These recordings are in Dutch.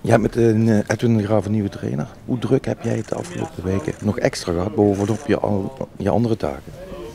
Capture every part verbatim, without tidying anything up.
Je hebt met uh, Edwin de Graaf een nieuwe trainer. Hoe druk heb jij het de afgelopen weken nog extra gehad bovenop je, je andere taken?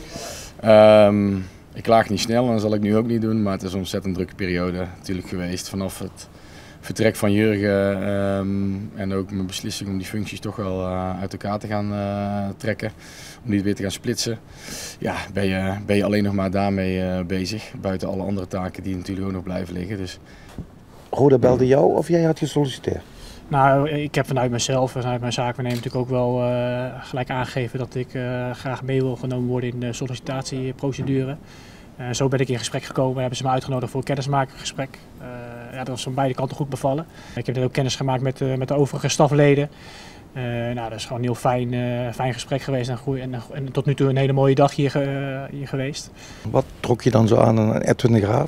Um, ik klaag niet snel en dat zal ik nu ook niet doen, maar het is een ontzettend drukke periode natuurlijk geweest. Vanaf het vertrek van Jurgen um, en ook mijn beslissing om die functies toch wel uh, uit elkaar te gaan uh, trekken. Om die weer te gaan splitsen. Ja, ben je, ben je alleen nog maar daarmee uh, bezig. Buiten alle andere taken die natuurlijk ook nog blijven liggen. Dus... Roda belde jou of jij had gesolliciteerd? Nou, ik heb vanuit mezelf, vanuit mijn zaakwaarnemer natuurlijk ook wel uh, gelijk aangegeven dat ik uh, graag mee wil genomen worden in de sollicitatieprocedure. Uh, zo ben ik in gesprek gekomen, hebben ze me uitgenodigd voor een kennismakingsgesprek. Uh, ja, dat was van beide kanten goed bevallen. Ik heb ook kennis gemaakt met, uh, met de overige stafleden. Uh, nou, dat is gewoon een heel fijn, uh, fijn gesprek geweest en, goed, en, en tot nu toe een hele mooie dag hier, uh, hier geweest. Wat trok je dan zo aan aan Edwin de Graaf?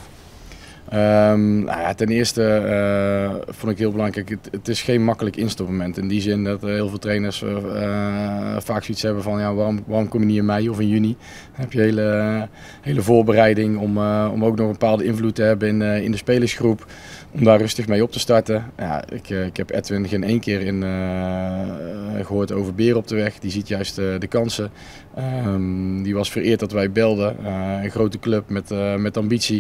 Um, nou ja, ten eerste uh, vond ik heel belangrijk, het, het is geen makkelijk instapmoment. In die zin dat uh, heel veel trainers uh, uh, vaak zoiets hebben van ja, waarom, waarom kom je niet in mei of in juni? Dan heb je hele, uh, hele voorbereiding om, uh, om ook nog een bepaalde invloed te hebben in, uh, in de spelersgroep. Om daar rustig mee op te starten. Ja, ik, uh, ik heb Edwin geen één keer in, uh, gehoord over beren op de weg. Die ziet juist uh, de kansen. Um, die was vereerd dat wij belden. Uh, een grote club met, uh, met ambitie.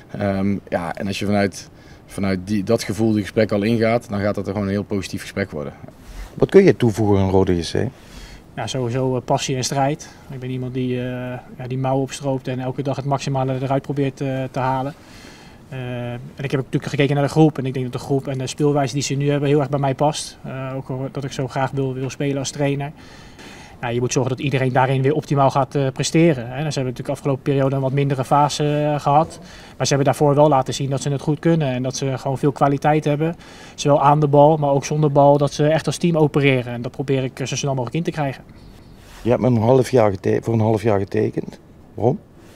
Um, ja, en als je vanuit, vanuit die, dat gevoel die gesprek al ingaat, dan gaat dat er gewoon een heel positief gesprek worden. Wat kun je toevoegen aan Roda J C? Ja, sowieso uh, passie en strijd. Ik ben iemand die, uh, ja, die mouwen opstroopt en elke dag het maximale eruit probeert uh, te halen. Uh, en ik heb natuurlijk gekeken naar de groep en ik denk dat de groep en de speelwijze die ze nu hebben heel erg bij mij past. Uh, ook dat ik zo graag wil, wil spelen als trainer. Nou, je moet zorgen dat iedereen daarin weer optimaal gaat uh, presteren. Hè. Dus ze hebben natuurlijk de afgelopen periode een wat mindere fase uh, gehad. Maar ze hebben daarvoor wel laten zien dat ze het goed kunnen en dat ze gewoon veel kwaliteit hebben. Zowel aan de bal, maar ook zonder bal, dat ze echt als team opereren. En dat probeer ik zo snel mogelijk in te krijgen. Je hebt me een half jaar voor een half jaar getekend. Waarom?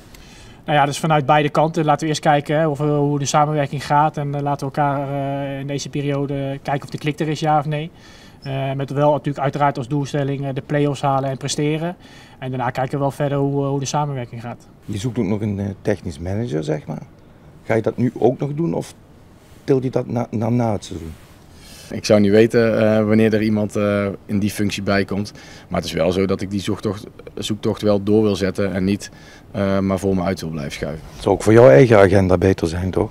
Nou ja, dus vanuit beide kanten. Laten we eerst kijken hè, of, hoe de samenwerking gaat. En uh, laten we elkaar uh, in deze periode kijken of de klik er is, ja of nee. Uh, met wel natuurlijk uiteraard als doelstelling uh, de play-offs halen en presteren. En daarna kijken we wel verder hoe, uh, hoe de samenwerking gaat. Je zoekt ook nog een uh, technisch manager, zeg maar. Ga je dat nu ook nog doen of til je dat na, na, na het seizoen? Ik zou niet weten uh, wanneer er iemand uh, in die functie bij komt. Maar het is wel zo dat ik die zoektocht, zoektocht wel door wil zetten en niet uh, maar voor me uit wil blijven schuiven. Het zou ook voor jouw eigen agenda beter zijn, toch?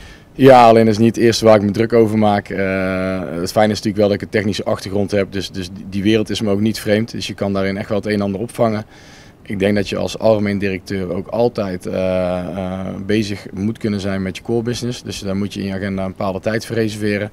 Ja, alleen dat is niet het eerste waar ik me druk over maak. Uh, het fijne is natuurlijk wel dat ik een technische achtergrond heb, dus, dus die wereld is me ook niet vreemd. Dus je kan daarin echt wel het een en ander opvangen. Ik denk dat je als algemeen directeur ook altijd uh, uh, bezig moet kunnen zijn met je core business. Dus daar moet je in je agenda een bepaalde tijd voor reserveren.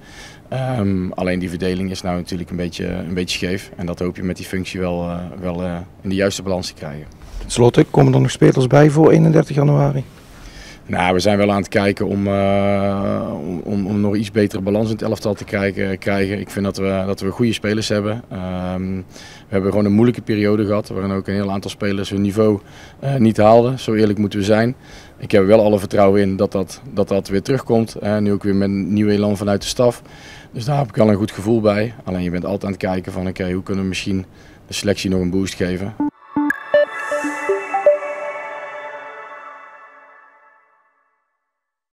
Um, alleen die verdeling is nou natuurlijk een beetje, een beetje scheef. En dat hoop je met die functie wel, uh, wel uh, in de juiste balans te krijgen. Ten slotte, komen er nog spelers bij voor eenendertig januari? Nou, we zijn wel aan het kijken om, uh, om, om nog iets betere balans in het elftal te krijgen. krijgen. Ik vind dat we, dat we goede spelers hebben. Um, we hebben gewoon een moeilijke periode gehad, waarin ook een heel aantal spelers hun niveau uh, niet haalden. Zo eerlijk moeten we zijn. Ik heb er wel alle vertrouwen in dat dat, dat, dat weer terugkomt. Uh, nu ook weer met een nieuw elan vanuit de staf. Dus daar heb ik al een goed gevoel bij. Alleen je bent altijd aan het kijken van oké, okay, hoe kunnen we misschien de selectie nog een boost geven.